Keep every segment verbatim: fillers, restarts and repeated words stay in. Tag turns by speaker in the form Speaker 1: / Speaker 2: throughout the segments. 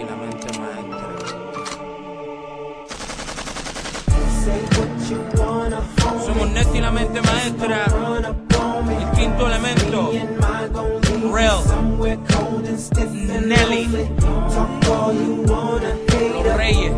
Speaker 1: y la mente maestra. Somos Nesti y la mente maestra. El quinto elemento. Real. Nelly. Los Reyes.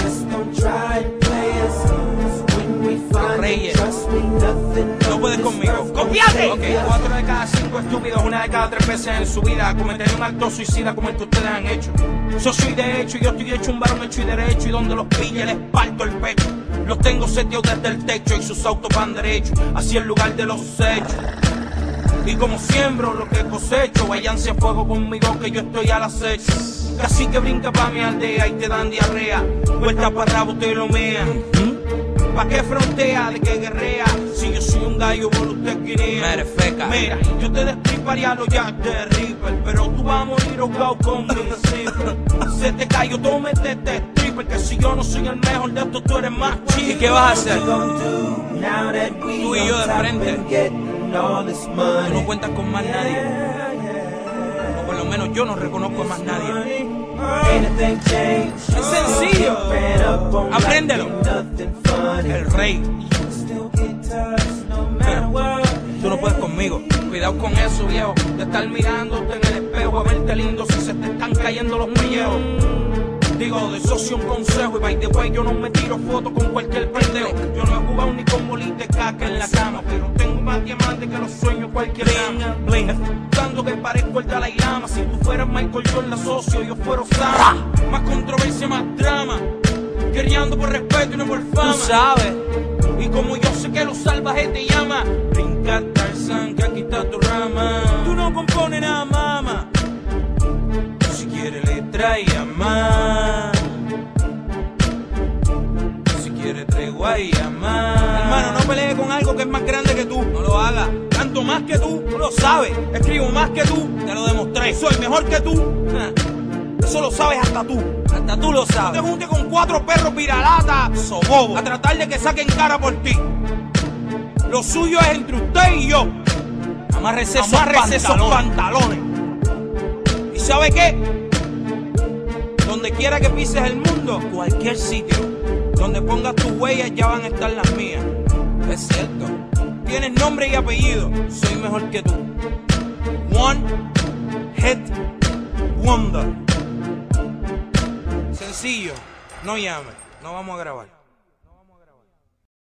Speaker 1: Los Reyes. No puedes conmigo. ¡Copiate! Ok, cuatro de cada cinco estúpidos, una de cada tres veces en su vida cometería un acto suicida como el que ustedes han hecho. Yo soy de hecho y yo estoy hecho un varón hecho y derecho, y donde los pille les parto el pecho. Los tengo seteados desde el techo y sus autos van derecho hacia el lugar de los hechos. Y como siembro lo que cosecho, váyanse a fuego conmigo que yo estoy al acecho. Casi que brinca pa' mi aldea y te dan diarrea, vuelta para rabo te lo mean. ¿Pa' qué frontea de que guerrea? Si yo soy un gallo, por usted guinea. Mira, yo te destriparía los Jack de Ripper, pero tú vas a morir ahogado con mi zipper. Se te cayó, tómete este stripper, que si yo no soy el mejor de esto, tú eres más chico. ¿Y qué vas a hacer? Tú y yo de frente. Tú no cuentas con más nadie. O por lo menos yo no reconozco a más nadie. Es sencillo. Apréndelo. El rey. Tú no puedes conmigo. Cuidado con eso, viejo. De estar mirándote en el espejo a verte lindo si se te están cayendo los pellejos. Digo, de socio un consejo, y by the way, yo no me tiro fotos con cualquier pendejo. Yo no he jugado ni con bolis de caca en la cama, pero tengo más diamantes que los sueños cualquier dama. Tanto que parezco el Dalai Lama. Si tú fueras Michael Jordan socio, yo fuera Osama. Más controversia, más drama, guerreando por respeto y no por fama. Tú sabes. Y como yo sé que los salvajes te llama, brinca Tarzán, que aquí está tu rama. Tú no compones nada, mama. Si quieres le traía más. Si quieres tregua y más. Hermano, no pelees con algo que es más grande que tú. No lo hagas. Tanto más que tú, tú lo sabes. Escribo más que tú, te lo demostré. Soy mejor que tú. Eso lo sabes hasta tú. Hasta tú lo sabes. No te juntes con cuatro perros viralata, sobobo, a tratar de que saquen cara por ti. Lo suyo es entre usted y yo. Amárrese esos, Amárrese esos pantalones. ¿Y sabe qué? Donde quiera que pises el mundo, cualquier sitio donde pongas tus huellas ya van a estar las mías. Es cierto. Tienes nombre y apellido. Soy mejor que tú. One Hit Wonder. Sencillo. No llames. No vamos a grabar.